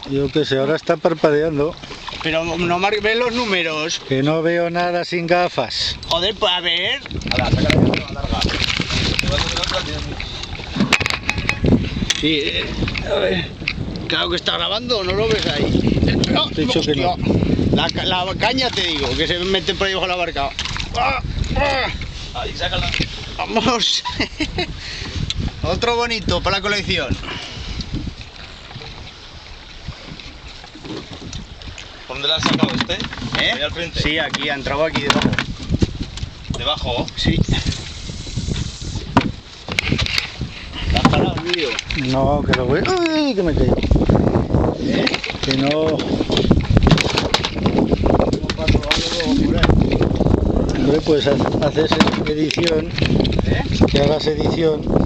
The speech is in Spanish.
Yo qué sé, ahora está parpadeando. Pero no ves los números. Que no veo nada sin gafas. Joder, pues a ver. Ahora, saca la más larga. Sí, a ver. Claro que está grabando, ¿no lo ves ahí? No, Te he dicho que no. La caña te digo, que se mete por ahí bajo la barca. Ahí, sácala. Vamos. Otro bonito para la colección. ¿Por dónde la has sacado este? Ahí al frente. Sí, aquí, ha entrado aquí debajo. ¿Debajo? Sí. ¿La has parado el vídeo? No, que lo voy... ¡Uy! Que me caigo. Que no... Hombre, pues haces edición, que hagas edición